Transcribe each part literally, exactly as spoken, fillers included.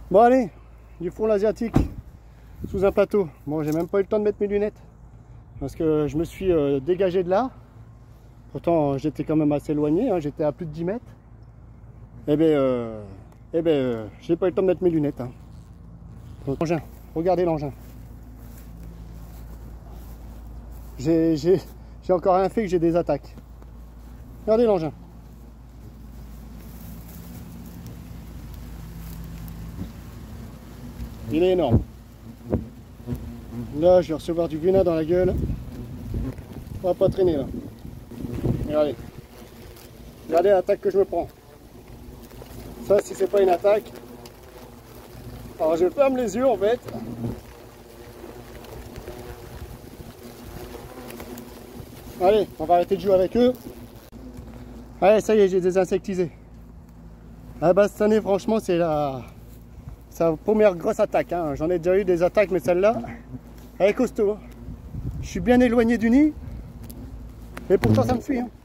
Bon allez, du front asiatique sous un plateau. Bon, j'ai même pas eu le temps de mettre mes lunettes parce que je me suis euh, dégagé de là. Pourtant j'étais quand même assez éloigné, hein, j'étais à plus de dix mètres. Et ben, euh, eh ben euh, j'ai pas eu le temps de mettre mes lunettes. Hein. L'engin, regardez l'engin. J'ai encore rien fait que j'ai des attaques. Regardez l'engin. Il est énorme. Là, je vais recevoir du venin dans la gueule. On va pas traîner là. Regardez. Regardez l'attaque que je me prends. Ça, si c'est pas une attaque. Alors, je ferme les yeux en fait. Allez, on va arrêter de jouer avec eux. Allez, ça y est, j'ai désinsectisé. Ah bah, cette année, franchement, c'est la... sa première grosse attaque. Hein. J'en ai déjà eu des attaques, mais celle-là, elle est costaud. Hein. Je suis bien éloigné du nid, et pourtant ça me suit. Hein.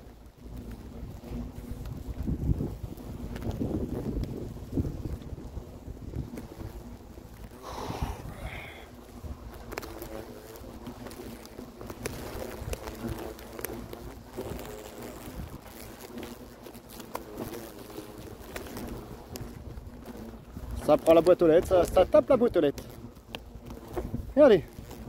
Ça prend la boîte aux lettres, ça, ça tape la boîte aux lettres. Regardez.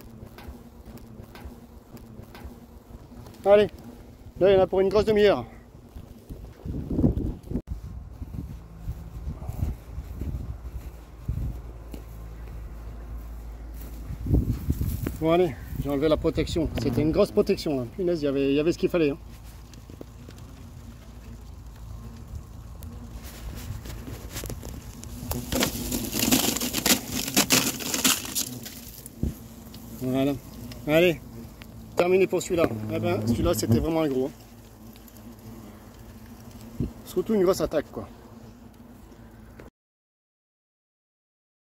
Allez, là il y en a pour une grosse demi-heure. Bon allez, j'ai enlevé la protection. C'était une grosse protection. Hein. Punaise, il y avait, il y avait ce qu'il fallait. Hein. Voilà. Allez, terminé pour celui-là. Eh ben, celui-là, c'était vraiment un gros. Surtout une grosse attaque, quoi.